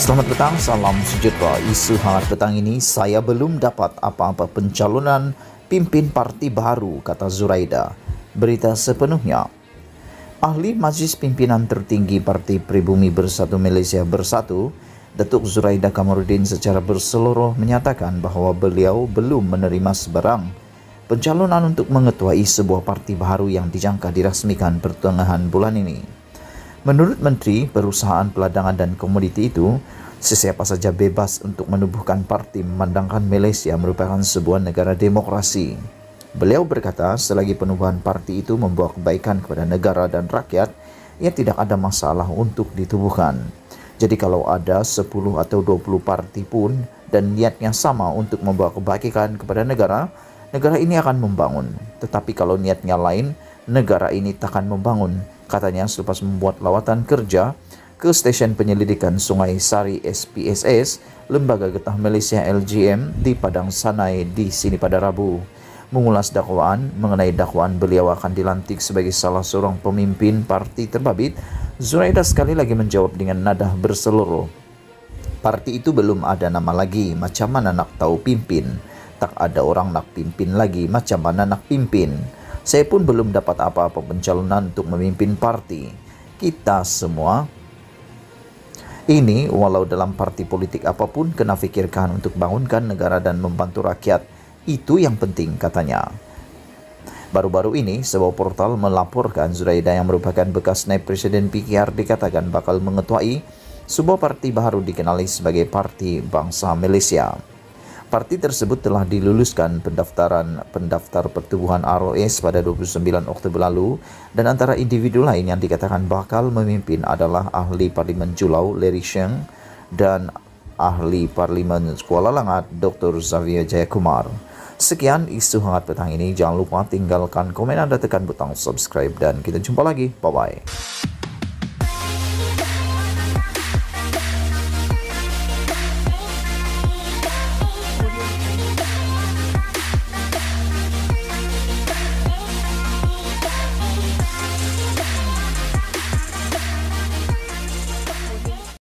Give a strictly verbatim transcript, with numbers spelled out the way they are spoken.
Selamat petang, salam sejahtera. Isu hangat petang ini, saya belum dapat apa-apa pencalonan pimpin parti baru, kata Zuraida. Berita sepenuhnya. Ahli Majlis Pimpinan Tertinggi Parti Pribumi Bersatu Malaysia Bersatu, Datuk Zuraida Kamarudin secara berseluruh menyatakan bahawa beliau belum menerima sebarang pencalonan untuk mengetuai sebuah parti baru yang dijangka dirasmikan pertengahan bulan ini. Menurut Menteri Perusahaan Peladangan dan Komoditi itu, sesiapa saja bebas untuk menubuhkan parti memandangkan Malaysia merupakan sebuah negara demokrasi. Beliau berkata selagi penubuhan parti itu membawa kebaikan kepada negara dan rakyat, ia tidak ada masalah untuk ditubuhkan. Jadi kalau ada sepuluh atau dua puluh parti pun dan niatnya sama untuk membawa kebaikan kepada negara, negara ini akan membangun. Tetapi kalau niatnya lain, negara ini takkan membangun, katanya selepas membuat lawatan kerja ke stesen penyelidikan Sungai Sari S P S S, Lembaga Getah Malaysia L G M di Padang Sanai di sini pada Rabu. Mengulas dakwaan mengenai dakwaan beliau akan dilantik sebagai salah seorang pemimpin parti terbabit, Zuraida sekali lagi menjawab dengan nada berseluruh. Parti itu belum ada nama lagi, macam mana nak tahu pimpin? Tak ada orang nak pimpin lagi, macam mana nak pimpin? Saya pun belum dapat apa-apa pencalonan untuk memimpin parti. Kita semua ini, walau dalam parti politik apapun, kena fikirkan untuk bangunkan negara dan membantu rakyat. Itu yang penting, katanya. Baru-baru ini, sebuah portal melaporkan Zuraida yang merupakan bekas naib Presiden P K R dikatakan bakal mengetuai sebuah parti baru dikenali sebagai Parti Bangsa Malaysia. Parti tersebut telah diluluskan pendaftaran pendaftar pertubuhan R O S pada dua puluh sembilan Oktober lalu, dan antara individu lain yang dikatakan bakal memimpin adalah ahli Parlimen Julau Larry Sheng dan ahli Parlimen Kuala Langat Doktor Xavier Jayakumar. Sekian isu hangat petang ini. Jangan lupa tinggalkan komen Anda, tekan butang subscribe, dan kita jumpa lagi. Bye-bye.